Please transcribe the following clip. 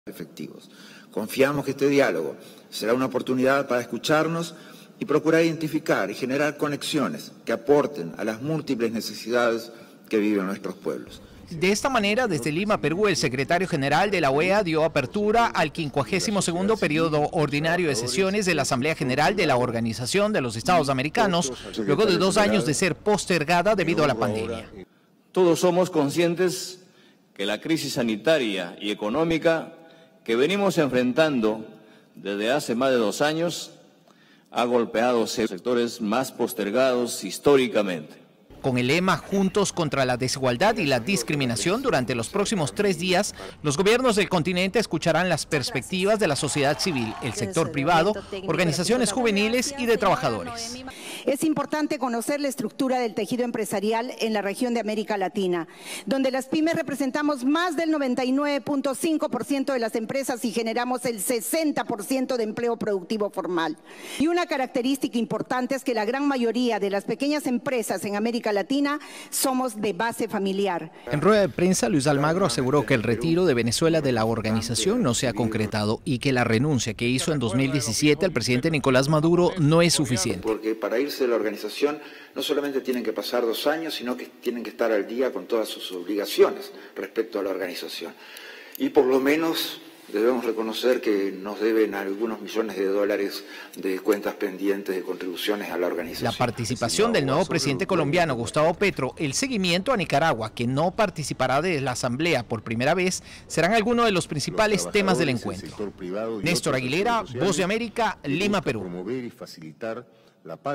efectivos. Confiamos que este diálogo será una oportunidad para escucharnos y procurar identificar y generar conexiones que aporten a las múltiples necesidades que viven nuestros pueblos. De esta manera, desde Lima, Perú, el secretario general de la OEA dio apertura al 52º periodo ordinario de sesiones de la Asamblea General de la Organización de los Estados Americanos, luego de 2 años de ser postergada debido a la pandemia. Todos somos conscientes que la crisis sanitaria y económica que venimos enfrentando desde hace más de 2 años ha golpeado sectores más postergados históricamente. Con el lema Juntos contra la desigualdad y la discriminación, durante los próximos 3 días, los gobiernos del continente escucharán las perspectivas de la sociedad civil, el sector privado, organizaciones juveniles y de trabajadores. Es importante conocer la estructura del tejido empresarial en la región de América Latina, donde las pymes representamos más del 99.5% de las empresas y generamos el 60% de empleo productivo formal. Y una característica importante es que la gran mayoría de las pequeñas empresas en América Latina somos de base familiar. En rueda de prensa, Luis Almagro aseguró que el retiro de Venezuela de la organización no se ha concretado y que la renuncia que hizo en 2017 al presidente Nicolás Maduro no es suficiente. Porque para irse de la organización no solamente tienen que pasar 2 años, sino que tienen que estar al día con todas sus obligaciones respecto a la organización. Y por lo menos debemos reconocer que nos deben algunos millones de dólares de cuentas pendientes de contribuciones a la organización. La participación del nuevo presidente colombiano, Gustavo Petro, el seguimiento a Nicaragua, que no participará de la Asamblea por primera vez, serán algunos de los principales temas del encuentro. Néstor Aguilera, Voz de América, Lima, Perú.